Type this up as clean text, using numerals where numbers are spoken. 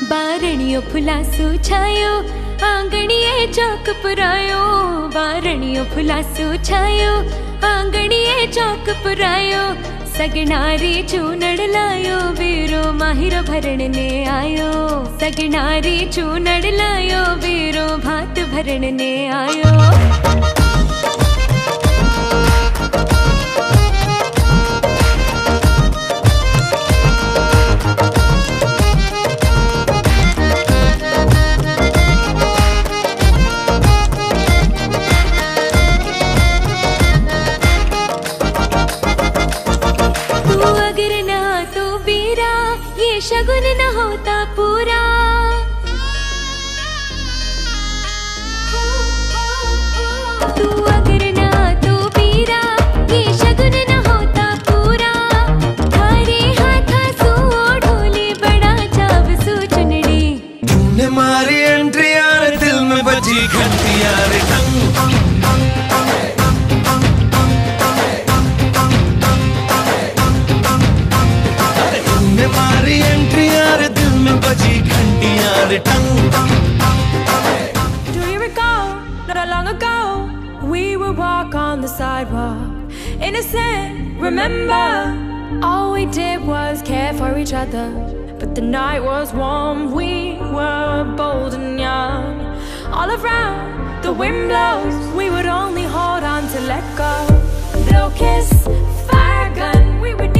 बारणियो फुलासो छायो आंगणिये चौक पुरायो। बारणियो फुलासो छायो आंगणिये चौक पुरायो। सगनारी चूनड़ लायो वीरो माहिरो भरण ने आयो। सगनारी चूनड़ लायो वीरो भात भरण ने आयो। शगुन न होता पूरा। तू अगर ना तो पीरा ये शगुन न होता पूरा। थारे हाथा सू ढोली बड़ा चाव सू चुनड़ी। तूने मारी एंट्री यार दिल में बजी घंटी यार टंग। मारी एंट्री यार दिल में बजी घंटी यार टंग। Do you recall not long ago we would walk on the sidewalk innocent? Remember all we did was care for each other, but the night was warm, we were bold and young. All around the wind blows, we would only hold on to let go. Blow kiss, fire gun, we would